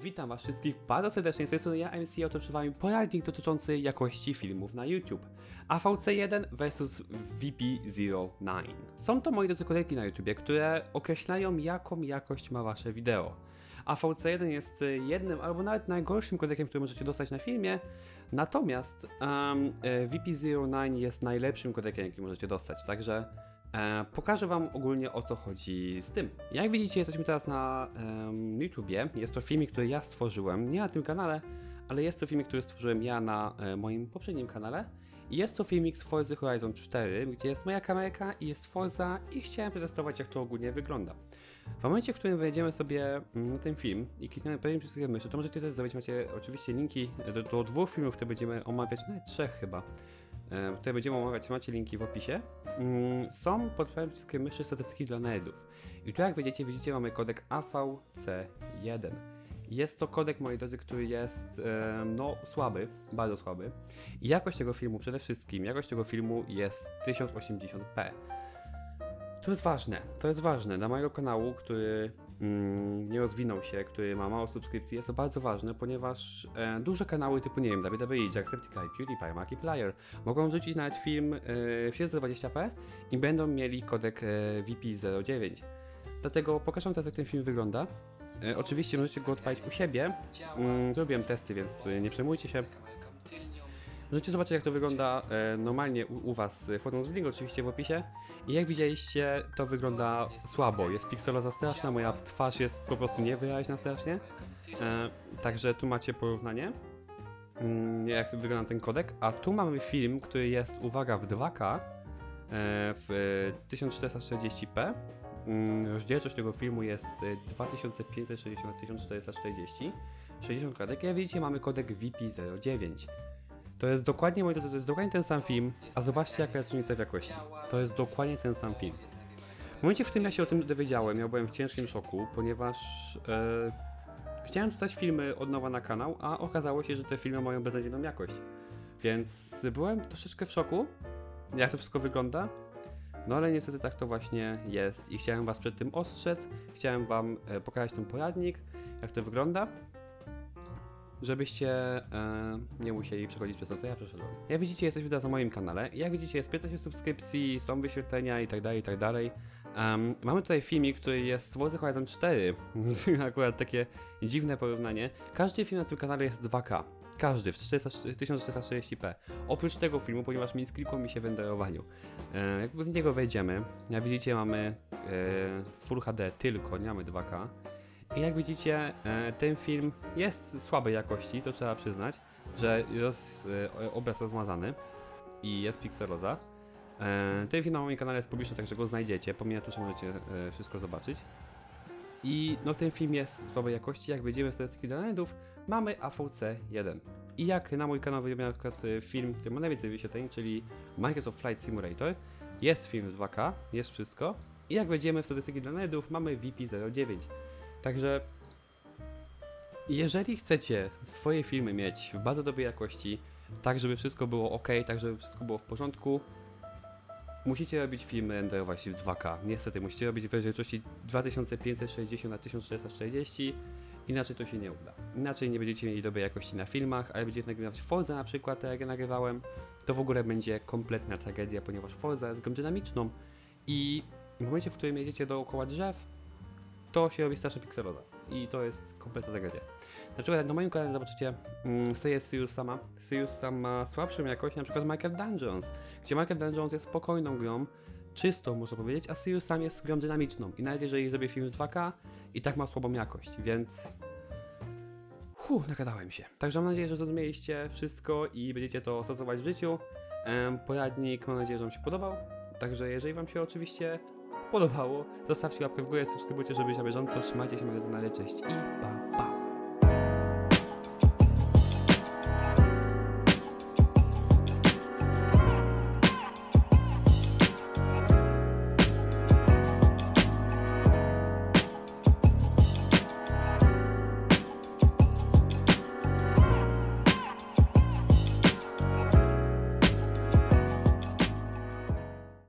Witam was wszystkich bardzo serdecznie, z tej strony ja MC, oto przed wami poradnik dotyczący jakości filmów na YouTube. AVC1 vs VP09. Są to moi drodzy kodeki na YouTube, które określają jaką jakość ma wasze wideo. AVC1 jest jednym albo nawet najgorszym kodekiem, który możecie dostać na filmie, natomiast VP09 jest najlepszym kodekiem, jaki możecie dostać, także pokażę wam ogólnie, o co chodzi z tym. Jak widzicie, jesteśmy teraz na YouTubie. Jest to filmik, który ja stworzyłem, nie na tym kanale, ale jest to filmik, który stworzyłem ja na moim poprzednim kanale. I jest to filmik z Forza Horizon 4, gdzie jest moja kamerka i jest Forza i chciałem przetestować, jak to ogólnie wygląda. W momencie, w którym wejdziemy sobie na ten film i klikniemy pewien przycisk myszy, to możecie też zrobić, macie oczywiście linki do dwóch filmów, które będziemy omawiać, nawet trzech chyba, które będziemy omawiać, macie linki w opisie. Są pod prawym przyciskiem myszy statystyki dla nerdów. I tu jak widzicie, mamy kodek AVC1. Jest to kodek, moi drodzy, który jest no słaby, bardzo słaby. I jakość tego filmu, przede wszystkim jakość tego filmu jest 1080p. To jest ważne dla mojego kanału, który nie rozwinął się, który ma mało subskrypcji. Jest to bardzo ważne, ponieważ duże kanały typu, nie wiem, WWE, Jacksepticeye, PewDiePie, Markiplier mogą wrzucić nawet film w 720p i będą mieli kodek VP09. Dlatego pokażę teraz, jak ten film wygląda. Oczywiście możecie go odpalić u siebie. Zrobiłem testy, więc nie przejmujcie się. Możecie zobaczyć, jak to wygląda normalnie u was, wchodząc w link oczywiście w opisie. I jak widzieliście, to wygląda słabo. Jest pikseloza straszna, moja twarz jest po prostu niewyraźna strasznie. Także tu macie porównanie, jak wygląda ten kodek. A tu mamy film, który jest, uwaga, w 2K w 1440p. Rozdzielczość tego filmu jest 2560 na 1440, 60 klatek. Jak widzicie, mamy kodek VP09. To jest dokładnie, moi drodzy, to jest dokładnie ten sam film, a zobaczcie, jaka jest różnica w jakości. To jest dokładnie ten sam film. W momencie, w którym ja się o tym dowiedziałem, ja byłem w ciężkim szoku, ponieważ chciałem czytać filmy od nowa na kanał, a okazało się, że te filmy mają beznadziejną jakość. Więc byłem troszeczkę w szoku, jak to wszystko wygląda. No ale niestety tak to właśnie jest i chciałem was przed tym ostrzec, chciałem wam pokazać ten poradnik, jak to wygląda, żebyście nie musieli przechodzić przez to, co ja przeszedłem. Jak widzicie, jesteśmy teraz na moim kanale, jak widzicie, jest 15 subskrypcji, są wyświetlenia i tak dalej, i tak dalej. Mamy tutaj filmik, który jest z Forza Horizon 4, akurat takie dziwne porównanie. Każdy film na tym kanale jest 2K. Każdy w 1440p. Oprócz tego filmu, ponieważ misklikło mi się w renderowaniu. Jakby w niego wejdziemy, jak widzicie, mamy Full HD tylko, nie mamy 2K. I jak widzicie, ten film jest słabej jakości, to trzeba przyznać, że jest obraz rozmazany i jest pikseloza. Ten film na moim kanale jest publiczny, także go znajdziecie, po miniaturze możecie wszystko zobaczyć. I no ten film jest słabej jakości, jak wejdziemy w statystyki dla nerdów, mamy AVC1. I jak na mój kanał wyjdzie na przykład film, który ma najwięcej wyświetleń, czyli Microsoft Flight Simulator, jest film w 2K, jest wszystko. I jak wejdziemy w statystyki dla nerdów, mamy VP09. Także jeżeli chcecie swoje filmy mieć w bardzo dobrej jakości, tak żeby wszystko było ok, tak żeby wszystko było w porządku, musicie robić filmy, renderować w 2K. Niestety musicie robić w rozdzielczości 2560 na 1440, inaczej to się nie uda. Inaczej nie będziecie mieli dobrej jakości na filmach, a jak będziecie nagrywać Forza na przykład, tak jak ja nagrywałem, to w ogóle będzie kompletna tragedia, ponieważ Forza jest grą dynamiczną i w momencie, w którym jedziecie dookoła drzew, to się robi strasznie pikseloza i to jest kompletna tragedia. Na przykład na moim kanale zobaczycie serię Serious Sama. Serious Sam ma słabszą jakość, na przykład Minecraft Dungeons, gdzie Minecraft Dungeons jest spokojną grą, czystą można powiedzieć, a Serious Sam jest grą dynamiczną i nawet jeżeli zrobię film w 2K, i tak ma słabą jakość, więc nagadałem się. Także mam nadzieję, że zrozumieliście wszystko i będziecie to stosować w życiu. Poradnik, mam nadzieję, że wam się podobał, także jeżeli wam się oczywiście podobało, zostawcie łapkę w górę, subskrybujcie, żeby być na bieżąco. Trzymajcie się, moi drodzy, cześć i pa, pa!